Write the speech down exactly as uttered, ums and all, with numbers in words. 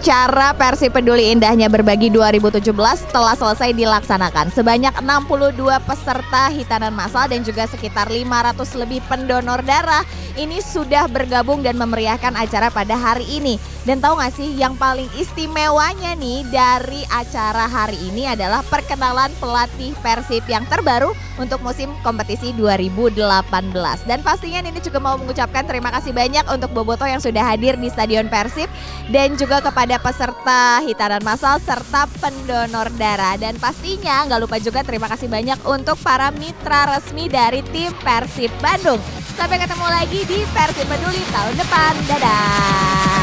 acara Persib Peduli Indahnya Berbagi dua ribu tujuh belas telah selesai dilaksanakan. Sebanyak enam puluh dua peserta hitanan massal dan juga sekitar lima ratus lebih pendonor darah ini sudah bergabung dan memeriahkan acara pada hari ini. Dan tahu gak sih yang paling istimewanya nih dari acara hari ini adalah perkenalan pelatih Persib yang terbaru untuk musim kompetisi dua ribu delapan belas. Dan pastinya ini juga mau mengucapkan terima kasih banyak untuk Boboto yang sudah hadir di Stadion Persib dan juga kepada peserta hitanan massal serta pendonor darah. Dan pastinya nggak lupa juga terima kasih banyak untuk para mitra resmi dari tim Persib Bandung. Sampai ketemu lagi di Persib Peduli tahun depan. Dadah.